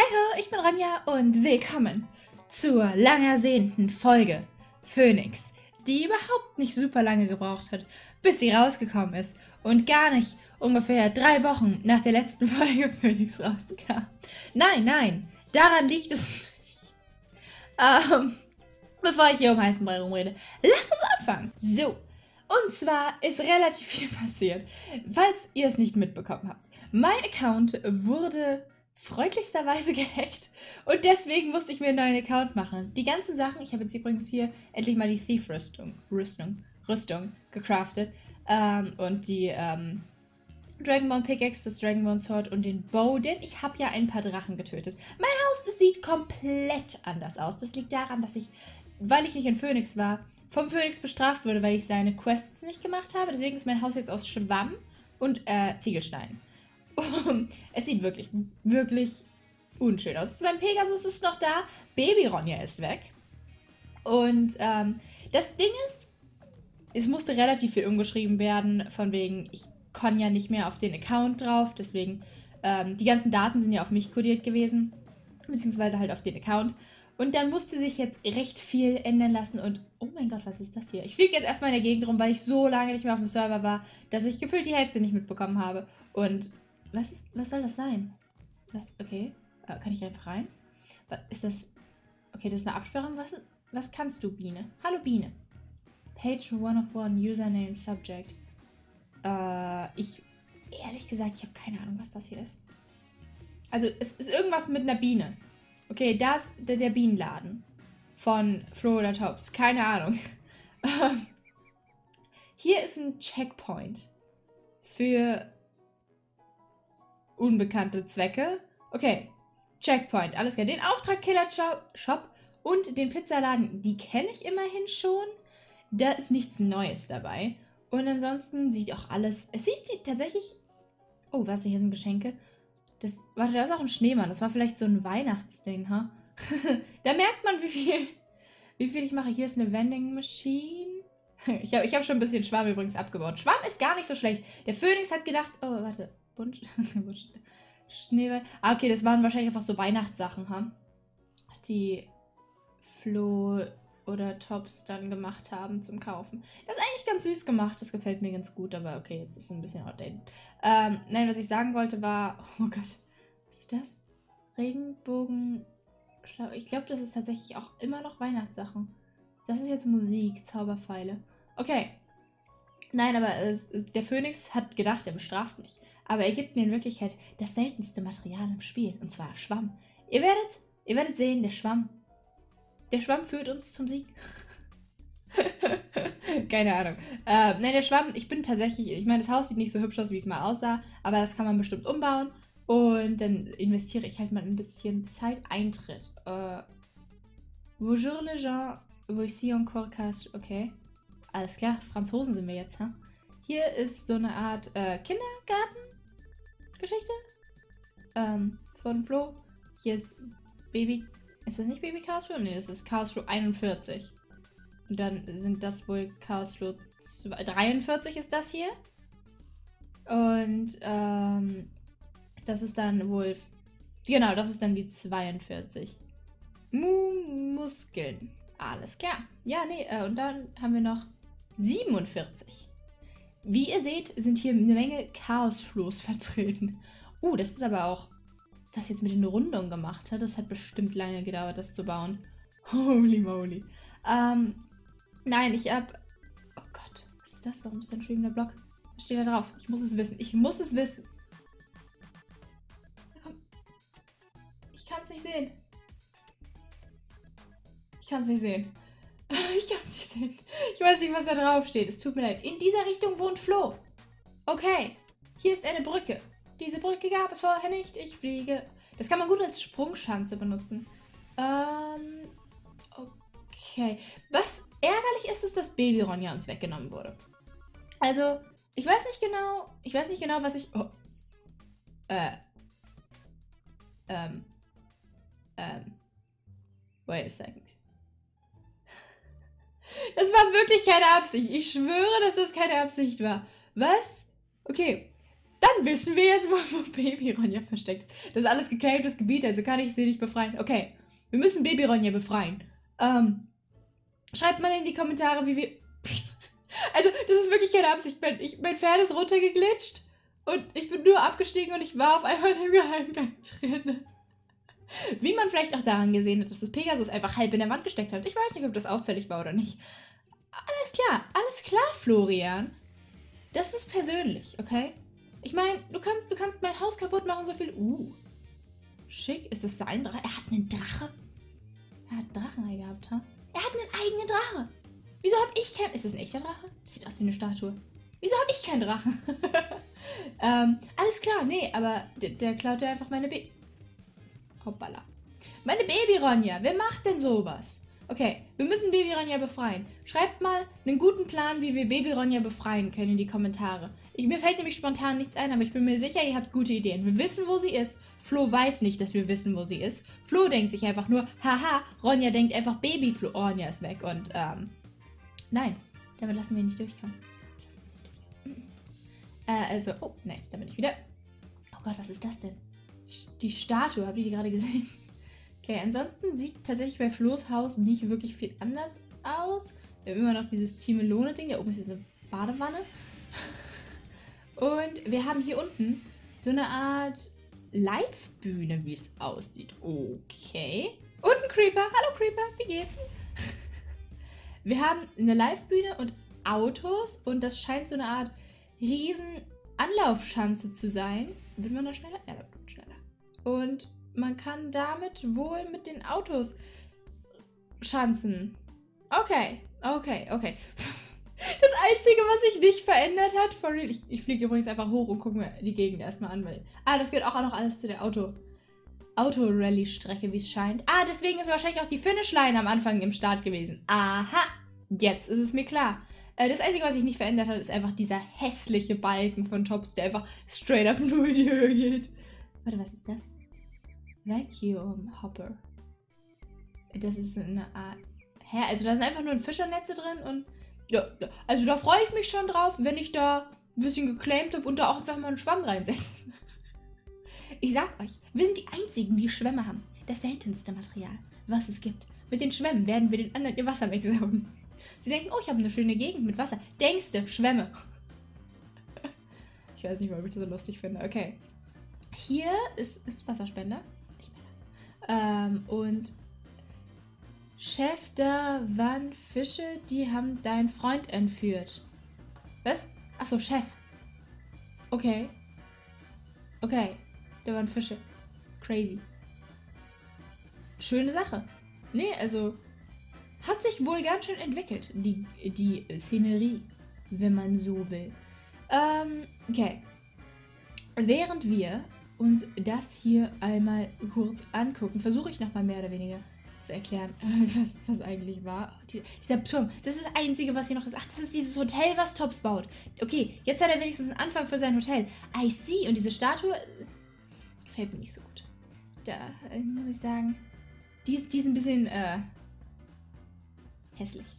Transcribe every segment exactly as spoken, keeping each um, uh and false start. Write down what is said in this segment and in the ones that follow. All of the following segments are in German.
Hi ho, ich bin Ronja und willkommen zur lang ersehnten Folge Phoenix, die überhaupt nicht super lange gebraucht hat, bis sie rausgekommen ist und gar nicht ungefähr drei Wochen nach der letzten Folge Phoenix rauskam. Nein, nein, daran liegt es nicht. Ähm, bevor ich hier um heißen Brei rumrede, lass uns anfangen. So, und zwar ist relativ viel passiert, falls ihr es nicht mitbekommen habt. Mein Account wurde freundlichsterweise gehackt und deswegen musste ich mir einen neuen Account machen. Die ganzen Sachen, ich habe jetzt übrigens hier endlich mal die Thief-Rüstung Rüstung, Rüstung gecraftet ähm, und die ähm, Dragonborn Pickaxe, das Dragonborn Sword und den Bow, denn ich habe ja ein paar Drachen getötet. Mein Haus sieht komplett anders aus. Das liegt daran, dass ich, weil ich nicht in Phoenix war, vom Phoenix bestraft wurde, weil ich seine Quests nicht gemacht habe. Deswegen ist mein Haus jetzt aus Schwamm und äh, Ziegelstein. Es sieht wirklich, wirklich unschön aus. Mein Pegasus ist noch da, Baby Ronja ist weg. Und ähm, das Ding ist, es musste relativ viel umgeschrieben werden, von wegen, ich kann ja nicht mehr auf den Account drauf, deswegen, ähm, die ganzen Daten sind ja auf mich kodiert gewesen, beziehungsweise halt auf den Account. Und dann musste sich jetzt recht viel ändern lassen und, oh mein Gott, was ist das hier? Ich fliege jetzt erstmal in der Gegend rum, weil ich so lange nicht mehr auf dem Server war, dass ich gefühlt die Hälfte nicht mitbekommen habe. Und was ist, was soll das sein? Was, okay, äh, kann ich einfach rein? Was, ist das, okay, das ist eine Absperrung. Was, was kannst du, Biene? Hallo, Biene. Page one of one, Username, Subject. Äh, ich, ehrlich gesagt, ich habe keine Ahnung, was das hier ist. Also, es ist irgendwas mit einer Biene. Okay, da ist der, der Bienenladen von Flo oder Tops. Keine Ahnung. Hier ist ein Checkpoint für unbekannte Zwecke. Okay, Checkpoint, alles klar. Den Auftragkiller-Shop und den Pizzaladen, die kenne ich immerhin schon. Da ist nichts Neues dabei. Und ansonsten sieht auch alles... Es sieht tatsächlich... Oh, was, hier sind Geschenke. Das, warte, da ist auch ein Schneemann. Das war vielleicht so ein Weihnachtsding, ha? Da merkt man, wie viel, wie viel ich mache. Hier ist eine Vending Machine. Ich habe ich hab schon ein bisschen Schwamm übrigens abgebaut. Schwamm ist gar nicht so schlecht. Der Phönix hat gedacht... Oh, warte. Bunt... Schneeball... Ah, okay, das waren wahrscheinlich einfach so Weihnachtssachen, ha? Die Flo oder Tops dann gemacht haben zum Kaufen. Das ist eigentlich ganz süß gemacht. Das gefällt mir ganz gut, aber okay, jetzt ist es ein bisschen outdated. Ähm, nein, was ich sagen wollte war... Oh Gott, was ist das? Regenbogen... Ich glaube, das ist tatsächlich auch immer noch Weihnachtssachen. Das ist jetzt Musik, Zauberpfeile. Okay. Nein, aber es, es, der Phönix hat gedacht, er bestraft mich. Aber er gibt mir in Wirklichkeit das seltenste Material im Spiel. Und zwar Schwamm. Ihr werdet, ihr werdet sehen, der Schwamm. Der Schwamm führt uns zum Sieg. Keine Ahnung. Äh, nein, der Schwamm, ich bin tatsächlich, ich meine, das Haus sieht nicht so hübsch aus, wie es mal aussah, aber das kann man bestimmt umbauen. Und dann investiere ich halt mal ein bisschen Zeit. Eintritt. Äh, Bonjour les gens, voici encore cash. Okay. Alles klar, Franzosen sind wir jetzt, ha? Hier ist so eine Art äh, Kindergarten-Geschichte ähm, von Flo. Hier ist Baby... Ist das nicht Baby Chaos Flow? Nee, das ist Chaos Flow einundvierzig. Und dann sind das wohl Chaos Flow dreiundvierzig ist das hier. Und ähm, das ist dann wohl... Genau, das ist dann die zweiundvierzig. Mu Muskeln. Alles klar. Ja, nee, äh, und dann haben wir noch siebenundvierzig. Wie ihr seht, sind hier eine Menge Chaos Flows vertreten. Uh, das ist aber auch... Das jetzt mit den Rundungen gemacht hat, das hat bestimmt lange gedauert, das zu bauen. Holy moly. Ähm, nein, ich hab... Oh Gott, was ist das? Warum ist da ein schwebender Block? Was steht da drauf? Ich muss es wissen. Ich muss es wissen. Na komm. Ich kann es nicht sehen. Ich kann es nicht sehen. Ich kann es nicht sehen. Ich weiß nicht, was da drauf steht. Es tut mir leid. In dieser Richtung wohnt Flo. Okay. Hier ist eine Brücke. Diese Brücke gab es vorher nicht. Ich fliege. Das kann man gut als Sprungschanze benutzen. Ähm, okay. Was ärgerlich ist, ist, dass Baby Ronja uns weggenommen wurde. Also, ich weiß nicht genau, ich weiß nicht genau, was ich... Oh. Äh. Ähm. Ähm. Wait a second. Das war wirklich keine Absicht. Ich schwöre, dass das keine Absicht war. Was? Okay. Dann wissen wir jetzt, wo, wo Baby Ronja versteckt. Das ist alles geclaimtes Gebiet, also kann ich sie nicht befreien. Okay, wir müssen Baby Ronja befreien. Ähm, schreibt mal in die Kommentare, wie wir... Also, das ist wirklich keine Absicht. Mein, ich, mein Pferd ist runtergeglitscht und ich bin nur abgestiegen und ich war auf einmal im Geheimgang drin. Wie man vielleicht auch daran gesehen hat, dass das Pegasus einfach halb in der Wand gesteckt hat. Ich weiß nicht, ob das auffällig war oder nicht. Alles klar, alles klar, Florian. Das ist persönlich, okay? Ich meine, du kannst, du kannst mein Haus kaputt machen, so viel... Uh, schick. Ist das sein Drache? Er hat einen Drache? Er hat einen Drachenei gehabt, ha? Er hat einen eigenen Drache. Wieso hab ich keinen... Ist das ein echter Drache? Das sieht aus wie eine Statue. Wieso hab ich keinen Drachen? ähm, alles klar, nee, aber der, der klaut ja einfach meine Baby... Hoppala. Meine Baby-Ronja, wer macht denn sowas? Okay, wir müssen Baby-Ronja befreien. Schreibt mal einen guten Plan, wie wir Baby-Ronja befreien können in die Kommentare. Ich, mir fällt nämlich spontan nichts ein, aber ich bin mir sicher, ihr habt gute Ideen. Wir wissen, wo sie ist. Flo weiß nicht, dass wir wissen, wo sie ist. Flo denkt sich einfach nur, haha, Ronja denkt einfach Baby, Flo, Ronja ist weg. Und, ähm, nein, damit lassen wir ihn nicht durchkommen. Lassen wir nicht durchkommen. Äh, also, oh, nice, da bin ich wieder. Oh Gott, was ist das denn? Die Statue, habt ihr die gerade gesehen? Okay, ansonsten sieht tatsächlich bei Flo's Haus nicht wirklich viel anders aus. Wir haben immer noch dieses Team Melone-Ding. Da oben ist jetzt eine Badewanne. Und wir haben hier unten so eine Art Live-Bühne, wie es aussieht. Okay. Und ein Creeper. Hallo Creeper, wie geht's? Wir haben eine Live-Bühne und Autos. Und das scheint so eine Art riesen Anlaufschanze zu sein. Wird man da schneller? Ja, da wird man schneller. Und man kann damit wohl mit den Autos schanzen. Okay, okay, okay. Das Einzige, was sich nicht verändert hat, for real, ich, ich fliege übrigens einfach hoch und gucke mir die Gegend erstmal an, weil... Ah, das gehört auch noch alles zu der Auto... Auto-Rally-Strecke, wie es scheint. Ah, deswegen ist wahrscheinlich auch die Finish-Line am Anfang im Start gewesen. Aha, jetzt ist es mir klar. Äh, das Einzige, was sich nicht verändert hat, ist einfach dieser hässliche Balken von Tops, der einfach straight up nur in die Höhe geht. Warte, was ist das? Vacuum Hopper. Das ist eine Art... Hä? Also da sind einfach nur Fischernetze drin und... Ja, also da freue ich mich schon drauf, wenn ich da ein bisschen geclaimt habe und da auch einfach mal einen Schwamm reinsetze. Ich sag euch, wir sind die Einzigen, die Schwämme haben. Das seltenste Material, was es gibt. Mit den Schwämmen werden wir den anderen ihr Wasser wegsaugen. Sie denken, oh, ich habe eine schöne Gegend mit Wasser. Denkste, Schwämme. Ich weiß nicht, warum ich das so lustig finde. Okay. Hier ist, ist Wasserspender. Ähm, und Chef, da waren Fische, die haben deinen Freund entführt. Was? Achso, Chef. Okay. Okay. Da waren Fische. Crazy. Schöne Sache. Nee, also hat sich wohl ganz schön entwickelt, die, die Szenerie, wenn man so will. Ähm, okay. Während wir uns das hier einmal kurz angucken, versuche ich nochmal mehr oder weniger zu erklären, was, was eigentlich war. Die, dieser Turm, das ist das Einzige, was hier noch ist. Ach, das ist dieses Hotel, was Tops baut. Okay, jetzt hat er wenigstens einen Anfang für sein Hotel. I see. Und diese Statue gefällt mir nicht so gut. Da äh, muss ich sagen, die ist, die ist ein bisschen äh, hässlich.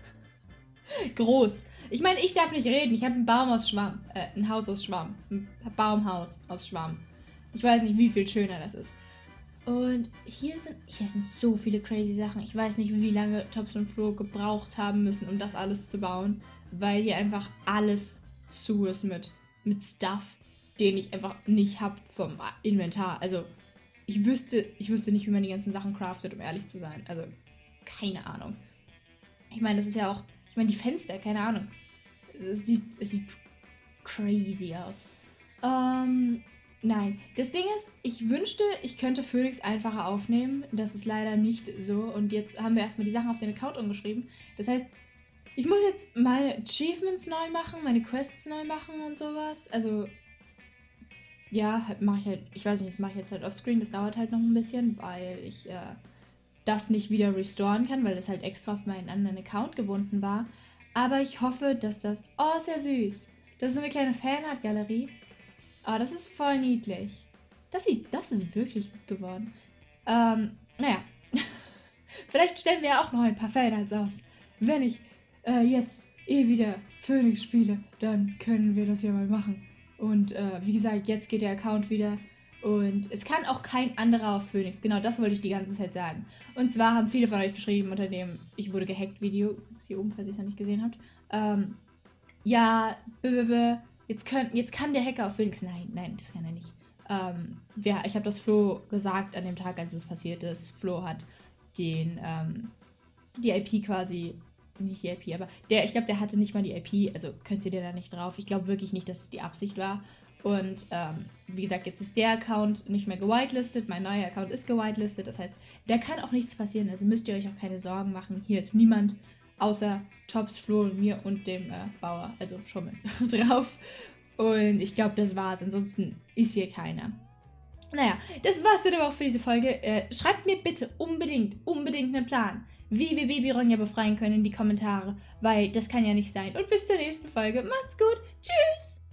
Groß. Ich meine, ich darf nicht reden. Ich habe einen Baum aus Schwamm. Äh, ein Haus aus Schwamm. Ein Baumhaus aus Schwamm. Ich weiß nicht, wie viel schöner das ist. Und hier sind, hier sind so viele crazy Sachen. Ich weiß nicht, wie lange Tops und Flo gebraucht haben müssen, um das alles zu bauen. Weil hier einfach alles zu ist mit, mit Stuff, den ich einfach nicht habe vom Inventar. Also, ich wüsste, ich wüsste nicht, wie man die ganzen Sachen craftet, um ehrlich zu sein. Also, keine Ahnung. Ich meine, das ist ja auch, ich meine, die Fenster, keine Ahnung. Es sieht, es sieht crazy aus. Ähm... Nein, das Ding ist, ich wünschte, ich könnte Phoenix einfacher aufnehmen. Das ist leider nicht so. Und jetzt haben wir erstmal die Sachen auf den Account umgeschrieben. Das heißt, ich muss jetzt meine Achievements neu machen, meine Quests neu machen und sowas. Also, ja, mache ich halt, ich weiß nicht, das mache ich jetzt halt offscreen. Das dauert halt noch ein bisschen, weil ich äh, das nicht wieder restoren kann, weil das halt extra auf meinen anderen Account gebunden war. Aber ich hoffe, dass das... Oh, ist ja süß. Das ist so eine kleine Fanart-Galerie. Oh, das ist voll niedlich. Das sieht, das ist wirklich gut geworden. Ähm, naja. Vielleicht stellen wir ja auch noch ein paar Fanarts aus. Wenn ich äh, jetzt eh wieder Phoenix spiele, dann können wir das ja mal machen. Und äh, wie gesagt, jetzt geht der Account wieder. Und es kann auch kein anderer auf Phoenix. Genau, das wollte ich die ganze Zeit sagen. Und zwar haben viele von euch geschrieben unter dem Ich wurde gehackt Video, das hier oben, falls ihr es noch nicht gesehen habt. Ähm, ja, b -b -b, jetzt, können, jetzt kann der Hacker auf Phoenix. Nein, nein, das kann er nicht. Ähm, ja, ich habe das Flo gesagt an dem Tag, als es passiert ist. Flo hat den, ähm, die I P quasi, nicht die I P, aber der, ich glaube, der hatte nicht mal die I P, also könnt ihr da nicht drauf. Ich glaube wirklich nicht, dass es die Absicht war. Und ähm, wie gesagt, jetzt ist der Account nicht mehr gewitelistet, mein neuer Account ist gewitelistet, das heißt, da kann auch nichts passieren, also müsst ihr euch auch keine Sorgen machen. Hier ist niemand außer Tops, Flo, mir und dem äh, Bauer, also Schommel, drauf. Und ich glaube, das war's, ansonsten ist hier keiner. Naja, das war's dann aber auch für diese Folge. Äh, schreibt mir bitte unbedingt, unbedingt einen Plan, wie wir Baby Ronja befreien können in die Kommentare, weil das kann ja nicht sein. Und bis zur nächsten Folge. Macht's gut. Tschüss.